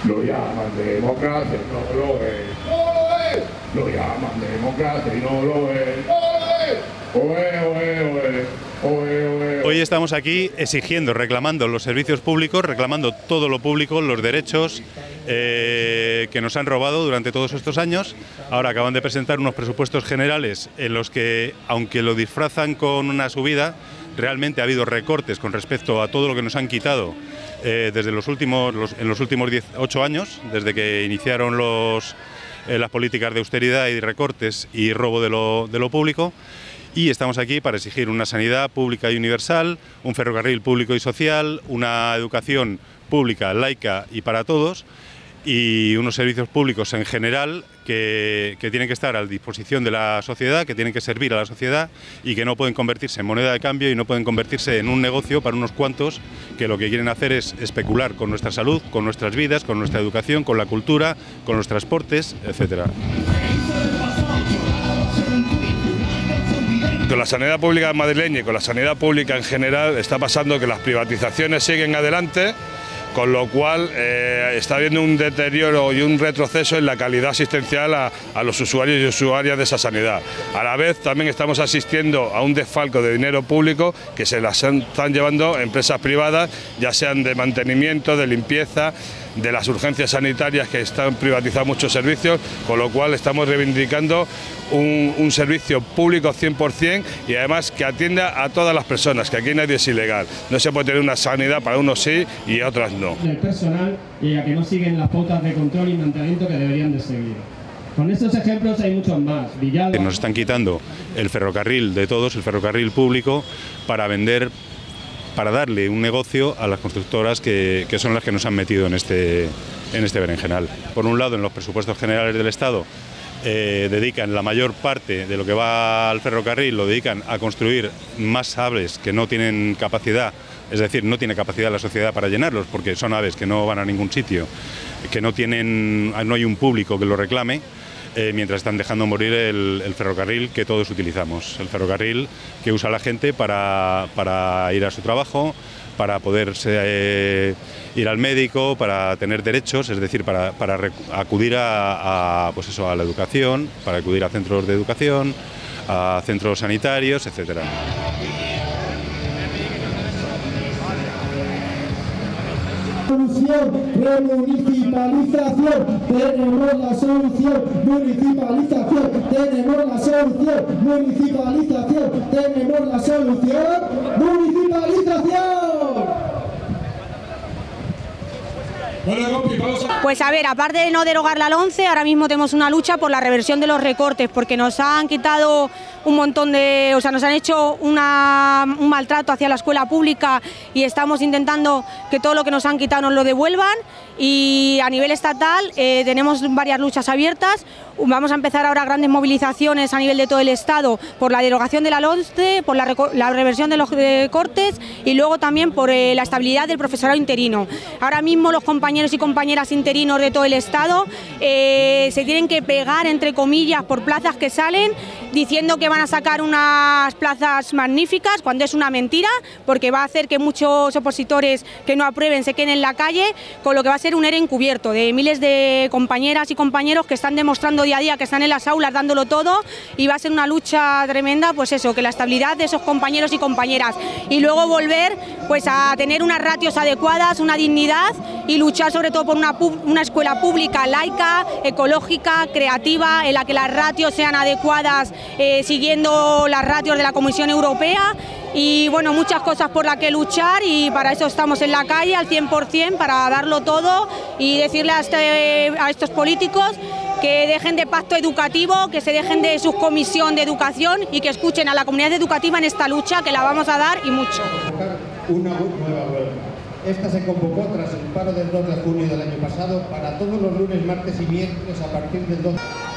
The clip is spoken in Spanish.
Lo llaman democracia y no lo es. ¡No lo es! Lo llaman democracia y no lo es. ¡No lo es! ¡Oe, oe, oe! Oe, oe. Hoy estamos aquí exigiendo, reclamando los servicios públicos, reclamando todo lo público, los derechos que nos han robado durante todos estos años. Ahora acaban de presentar unos presupuestos generales en los que, aunque lo disfrazan con una subida, realmente ha habido recortes con respecto a todo lo que nos han quitado desde los últimos 8 años, desde que iniciaron las políticas de austeridad y recortes y robo de lo público. Y estamos aquí para exigir una sanidad pública y universal, un ferrocarril público y social, una educación pública, laica y para todos, y unos servicios públicos en general que tienen que estar a disposición de la sociedad, que tienen que servir a la sociedad y que no pueden convertirse en moneda de cambio y no pueden convertirse en un negocio para unos cuantos que lo que quieren hacer es especular con nuestra salud, con nuestras vidas, con nuestra educación, con la cultura, con los transportes, etcétera. Con la sanidad pública madrileña y con la sanidad pública en general está pasando que las privatizaciones siguen adelante, con lo cual está habiendo un deterioro y un retroceso en la calidad asistencial a los usuarios y usuarias de esa sanidad. A la vez también estamos asistiendo a un desfalco de dinero público que se las están llevando empresas privadas, ya sean de mantenimiento, de limpieza, de las urgencias sanitarias, que están privatizando muchos servicios, con lo cual estamos reivindicando un servicio público 100% y además que atienda a todas las personas, que aquí nadie es ilegal. No se puede tener una sanidad para unos sí y otras no. El personal y a que no siguen las pautas de control y mantenimiento que deberían de seguir. Con estos ejemplos hay muchos más. Villalba. Nos están quitando el ferrocarril de todos, el ferrocarril público, para vender, para darle un negocio a las constructoras que son las que nos han metido en este berenjenal. Por un lado, en los presupuestos generales del Estado dedican la mayor parte de lo que va al ferrocarril, lo dedican a construir más aves que no tienen capacidad, es decir, no tiene capacidad la sociedad para llenarlos, porque son aves que no van a ningún sitio, que no hay un público que lo reclame. Mientras están dejando morir el ferrocarril que todos utilizamos, el ferrocarril que usa la gente para ir a su trabajo, para poderse ir al médico, para tener derechos, es decir, para acudir pues eso, a la educación, para acudir a centros de educación, a centros sanitarios, etcétera. Remunicipalización, tenemos la solución. Municipalización, tenemos la solución. Municipalización, tenemos la solución. Municipalización. Pues a ver, aparte de no derogar la LOMCE, ahora mismo tenemos una lucha por la reversión de los recortes, porque nos han quitado un montón de... O sea, nos han hecho un maltrato hacia la escuela pública y estamos intentando que todo lo que nos han quitado nos lo devuelvan. Y a nivel estatal tenemos varias luchas abiertas. Vamos a empezar ahora grandes movilizaciones a nivel de todo el Estado por la derogación de la LOMCE, por la reversión de los recortes y luego también por la estabilidad del profesorado interino. Ahora mismo los compañeros y compañeras interinos de todo el Estado se tienen que pegar, entre comillas, por plazas que salen, diciendo que van a sacar unas plazas magníficas, cuando es una mentira, porque va a hacer que muchos opositores que no aprueben se queden en la calle, con lo que va a ser un ERE encubierto de miles de compañeras y compañeros que están demostrando día a día que están en las aulas dándolo todo, y va a ser una lucha tremenda, pues eso, que la estabilidad de esos compañeros y compañeras, y luego volver pues a tener unas ratios adecuadas, una dignidad, y luchar sobre todo por una escuela pública laica, ecológica, creativa, en la que las ratios sean adecuadas siguiendo las ratios de la Comisión Europea. Y bueno, muchas cosas por las que luchar, y para eso estamos en la calle al 100%, para darlo todo y decirle a estos políticos que dejen de pacto educativo, que se dejen de subcomisión de educación y que escuchen a la comunidad educativa en esta lucha, que la vamos a dar y mucho. Una nueva huelga. Esta se convocó tras el paro del 2 de junio del año pasado para todos los lunes, martes y miércoles a partir del 2.